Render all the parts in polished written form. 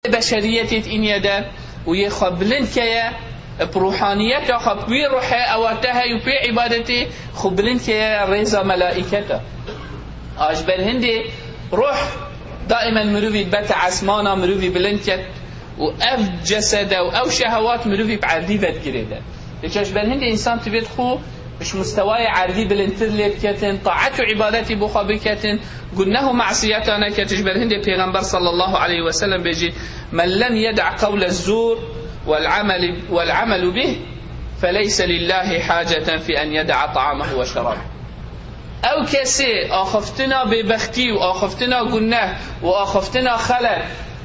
بشريتت إن يدا ويخبلن كيا بروحانيته خبوي روحه أواتها يبي عبادتي خبلن كيا ريزا ملائكته أجبر هندي روح دائما مروي بات عسمانا مروي بلنكت وأف جسده وأو شهوات مروي بعردي بتجريده ليش أجبر هندي إنسان تبيت خو مش مستواي عردي بالانتر لبكتن طاعته عبادتي بخابكتن قلناه معصيتنا كتجبر هندي پیغمبر صلى الله عليه وسلم بيجي من لم يدع قول الزور والعمل به فليس لله حاجة في أن يدع طعامه وشرابه أو كسي آخفتنا ببختي وآخفتنا قلناه وآخفتنا خلل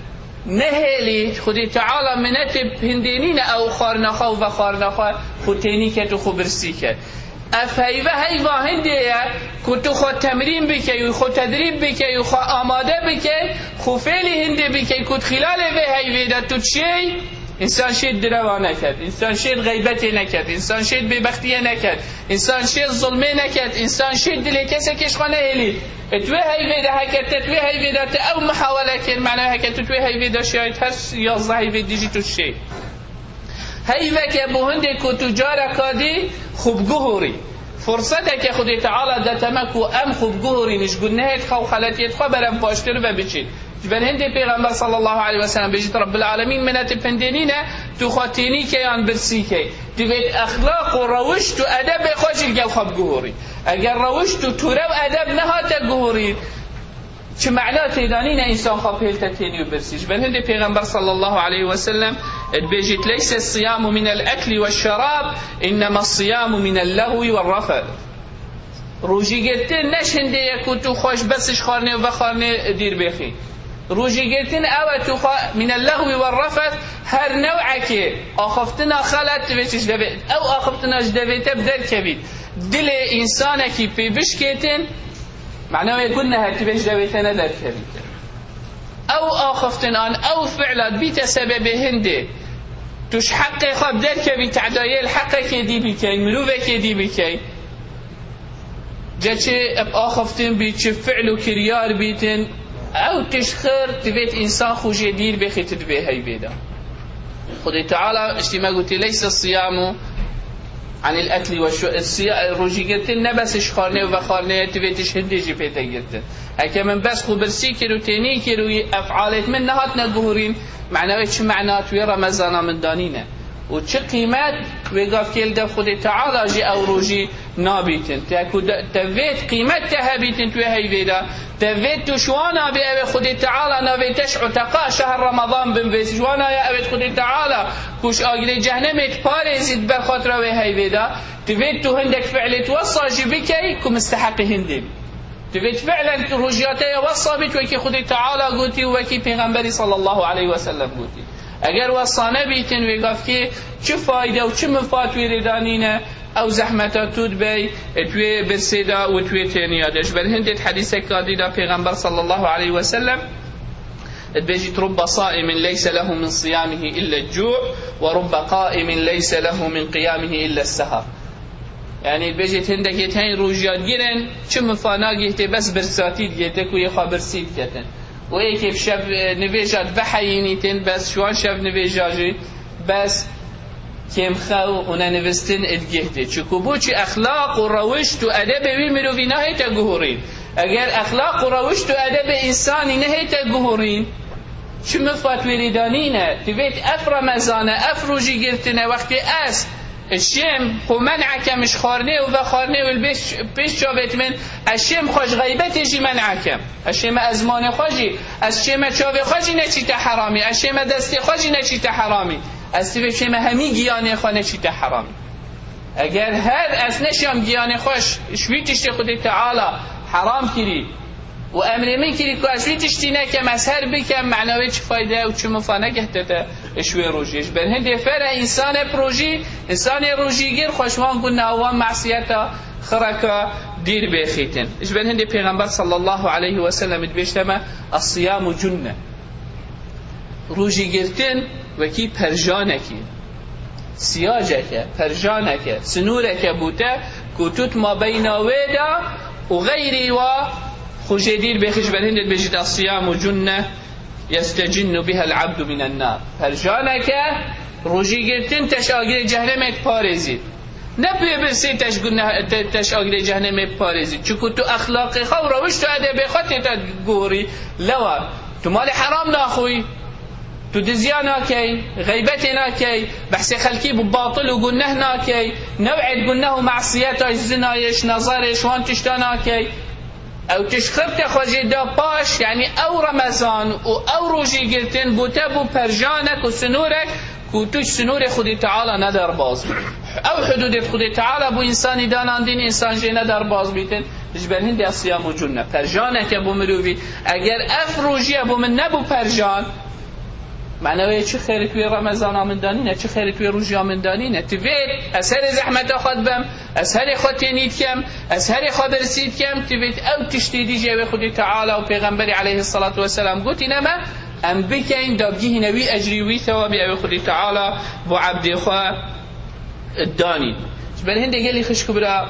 نهلی خودی تعالی منت هندینین او خارنخا و خارنخا خودتینی که تو خبرسی که افهیوه هیوه هندیه که تو خود تمرین بکی و خود تدریب بکی و خود آماده بکی خود فعلی هندی بکی که خلال به هیوه ده تو چی انسان شید دروا نکرد انسان شید غیبتی نکرد انسان شید ببختی نکرد انسان شید ظلمه نکرد انسان شید دلی کسی کش خانه هلی توی هیوه ده هکت توی هیوه ده او محاوله کن معنی هکت توی هیوه ده شاید هر 11 هیوه دیجی تو شید هیوه که بهنده که تجاره کادی خوب گهوری فرصته که خودی تعالی دتمک و ام خوب گهوری نشگون نهید خو خلطیت خو برم پاشتر و بچید جبن هندي پیغمبر صلى الله عليه وسلم بيجي رب العالمين منات بندينينا تو خاتيني كيان برسيكي تبيت اخلاق وروشت وادب خوش الجو خب جهوري اگر روشت وترو ادب نهات جهوري چه معنات دانينا انسان خب هلتتيني وبرسيش بل هندي پیغمبر صلى الله عليه وسلم بيجي ليس الصيام من الاكل والشراب انما الصيام من اللهو والرفث روجي گرتن نش هندي يكو تو خوش بسش خارنه و خارنه دير بخي روجي گرتن او تو من اللغو والرفث هر نوعك آخفتنا خلت تبيتش دبيت او آخفتنا جدبيت بدل كبيت دل انسانك في بشكتن معناه يقولنا هتبيش دبيتنا در كبيت او آخفتنا او فعلا بيت سبب هندي توش حق خب در كبيت عدايل حقك دي بكي ملوبك دي بكي جاتش آخفتن بيت فعل كريار بيتن او تشخر تبيت انسان خوشي دير بخي تدبي هاي بيدا خدي تعالى اشتما قلت ليس الصيام عن الاكل روجي قلت نبس اشخارنه وخارنه تبيتش هنديجي بيتا قلت هكا من بس خو برسي كيلو تيني كيلو افعالت من نهاتنا قهورين معناه ايش معنات وي رمضان من دانينا وچه قيمات وقاف كيل ده خدي تعالى جي او روجي نابيتن تفيت قيمت تهبيتن توي هاي بيدا تفيت تشوانا بأبي خدي تعالى نابيتش عتقاء شهر رمضان بنبيت شوانا يا أبي خدي تعالى كوش آقلي جهنمت باريزت بخاطر وي هاي بيدا تفيت تو هندك فعل توصى جبكي كمستحق هندي تفيت فعلا رجياتي وصى بك وكي خدي تعالى قلتي وكي پیغمبري صلى الله عليه وسلم قلتي اگر وصانه بیتن وگاف که چه فایده و چه مفاد ویردانینه او زحمتا تود بی توی برسیدا و توی تینیادش بل هندت حدیث کادیدا پیغمبر صلی الله علیه وسلم بيجي رب صائم ليس له من صيامه إلا الجوع ورب قائم ليس له من قيامه إلا السهر يعني بيجي هندك يتهين روجيات جيرن چه مفانا جيته بس برساتي جيته كوي خبر سيد كتن ويكيف شاف نبيجات بحيينيتن بس شوان شاف نبيجاجي بس كم خو هنا نفستن ادجهته چكو بوچي اخلاق وروشت وادب بيمرو في نهايه جهورين اگر اخلاق وروشت وادب انساني نهايه جهورين شو مفات وليدانينا تبيت اف رمضان اف روجي قرتنا وقت اس الشم خو منعك مش خارنه و خارنه و پیش چاوت من الشم خوش غیبت جی منعك الشم ازمان خوشی الشم چاو خوشی نچیت حرامی الشم دست خوشی نچیت حرامی استیف شم همی گیانه خو نچیت حرامی اگر هر از نشم گیانه خوش شویتش خود تعالی حرام کری و امر من کری که شویتش تینه که مسهر بکم معنوی چه فایده و چه مفانه گهتته شوی روجیش بر هندی فر انسان پروژی انسان روجیگیر خوشوان گونه و معصیتا خرکا دیر بخیتن اش بر هندی پیغمبر صلی الله علیه و سلم بیشتما الصيام جنه روجیگیرتن وکی پرجانکی سیاجک پرجانک سنورک بوته کوتوت ما بین ودا و غیری و خوش دیر بخیش بر هندی بیشت الصيام جنه يستجن بها العبد من النار. پرجانه که روژی گرتن تش آگر جهنم پارزید، نه برسی تش آگر جهنم پارزید، چون تو اخلاق خو روش تو ادب خودت گوری لوا تو مال حرام ناخوی، تو دزیا ناکی، غیبت ناکی، بحث خلکی بباطل و گناه ناکی، نوع گناه و معصیتش، زنایش، نظرش وان تشتا ناکی، او تشخرت خوجی دا پاش، یعنی او رمضان و او روژی گرتن بوتا بو پرجانک و سنورک که توش سنور خودی تعالی ندار باز بید، او حدود خودی تعالی بو انسانی داناندین انسان جی ندار باز بیتن. جبر هندی الصيام جنة پرجانک بو مروی اگر اف روژی بو من نبو پرجان معنوی چه خیلی توی رمضان آمندانینه، چه خیلی توی روژی آمندانینه. تبید از هر زحمت خود بم، از هر خود تینید کم، از هر خود رسید کم، تبید او تشتیدی جوی خودی تعالی و پیغمبری علیه الصلاة والسلام گوتی نما ام بکین دابگیه نوی اجری وی ثوابی او خودی تعالی بو عبد خواه الدانی. جبر هنده گلی خشکو برا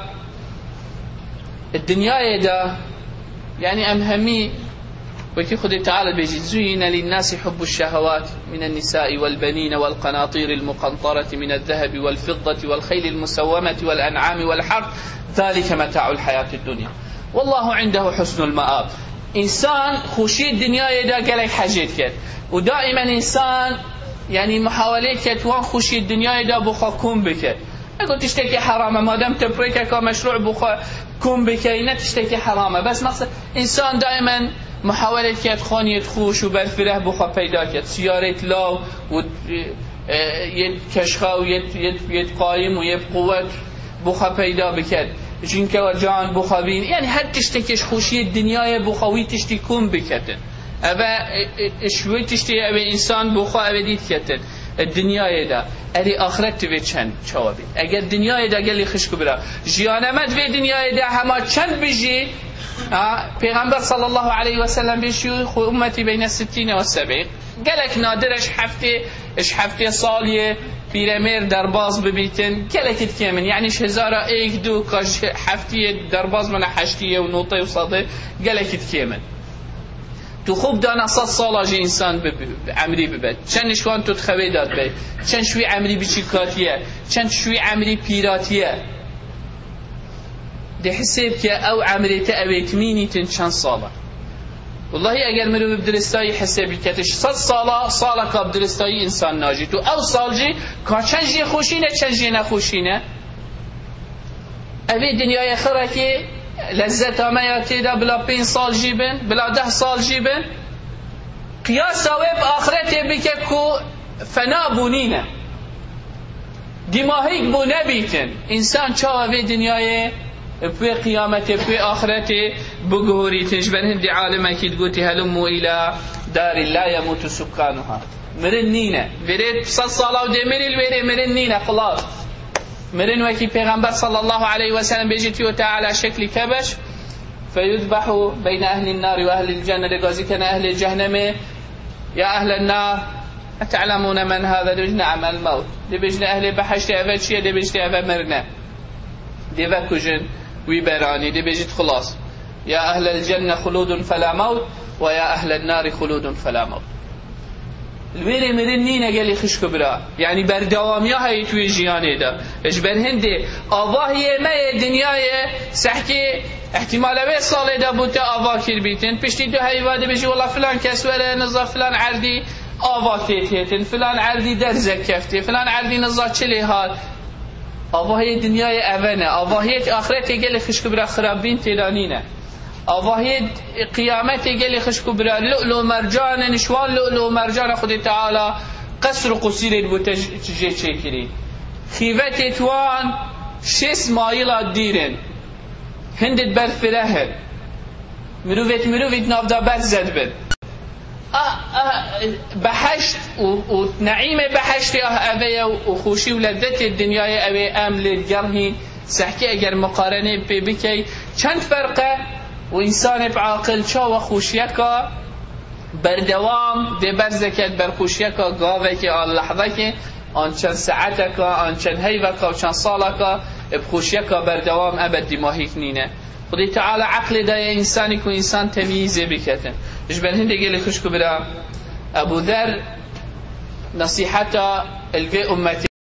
الدنيا دا يعني أمهمي وكي خذ تعالى بيجي زين للناس حب الشهوات من النساء والبنين والقناطير المقنطرة من الذهب والفضة والخيل المسومة والأنعام والحرث ذلك متاع الحياة الدنيا والله عنده حسن المآب. إنسان خوشي الدنيا دا قالك حاجات كت ودائما إنسان يعني محاولات كت وان خوشي الدنيا دا بخاكم بكت اگه تشتكي حرامه مادام تبريكا كمشروع بخا كون بكي نتشتكي حرامه بس مقصد انسان دائما محاولة كات خانية خوش وبالفره بخا پیدا كات سيارة لاو و يد كشخا و يد قايم و يد قوة بخا پیدا بكات جنك و جان بخا بين يعني هر تشتكيش خوشي الدنيا بخاوي تشتكي كون بكتن ابا شوي تشتكي ابا انسان بخا ابا ديت كتن الدنيا دا اری آخرت تو چند چوابی اگر دنیای دا گلی خشکو برا جیانمت و دنیای دا همه چند بجی پیغمبر صلی الله علیه و سلم بیشی خو امتی بین 60 و 70 گلک نادرش هفته سالیه پیرمیر درباز ببیتن گلکت کمن یعنی 1001 دو کاش هفته درباز من 8 و نوطه و صده گلکت کمن تو خوب دانا 100 سال جی انسان عمری ببد چند شوان تو تخوی داد بید چند شوی عمری بچیکاتیه چند شوی عمری پیراتیه ده حساب که او عمری تا اویت مینیتن چند ساله والله اگر مرو بدرستایی حسابی کتش 100 ساله که بدرستایی انسان ناجی تو او سال جی که چند جی خوشینه چند جی نخوشینه اوی دنیای خره که لذت آمیاتی دا بلا 5 سال جیبن بلا 10 سال جیبن قیاس آوه با آخرت بکه که فنا بونینه دماغیک بو نبیتن انسان چاوه دنیای پوی قیامت پوی آخرت بگوریتن جبن هندی عالمه که گوتی هلمو الى دار لا يموت سکانها مرن نینه برید 100 ساله و دمیریل بره مرن نینه خلاص مرن وكي پیغمبر صلى الله عليه وسلم بيجي وتعالى شكل كبش فيذبح بين أهل النار وأهل الجنة لقازي كان أهل الجهنم يا أهل النار أتعلمون من هذا دبجنا عمل الموت دبجنا أهل بحشت أفل شيء دبجنا أفل مرنا دبكجن ويبراني دبجت خلاص يا أهل الجنة خلود فلا موت ويا أهل النار خلود فلا موت الویره مرن نینه گلی خشکو برا یعنی بردوامی های توی جیانه دا اجبر هنده آواهی ما دنیای سحکی احتمال به ساله دا بوده آواه کر بیتن پشتی دو حیواده بجی والله فلان کسوره نزا فلان عردی آواه تیتن فلان عردی درزک کفته فلان عردی نزا چلی حال آواهی دنیای اوانه آواهی آخرت گلی خشکو برا خرابین تیرانینه آواهی قیامت گلی خشکو برا لؤلؤ مرجان نشوان لؤلؤ مرجان خود تعالی قصر و قصیر بو تجه چکری خیوت توان 6 مایل دیرن هندت برفره مروفت نافدا بر زد بد بحشت و نعیم بحشت اوه و خوشی و لذت دنیای اوه امل گرهین سحکی اگر مقارنه بکی چند فرقه و انسان بعاقل چا و خوشیکا بردوام ده برزکت بر خوشیکا گاوه که آن لحظه که آن چند ساعتکا آن چند هیوکا و چند سالکا بخوشیکا بردوام ابد دماغیک نینه خدای تعالی عقل دای انسانی که انسان تمییزه بکتن اجبر هنده گلی خوشکو برا ابو ذر نصيحته الفي امتي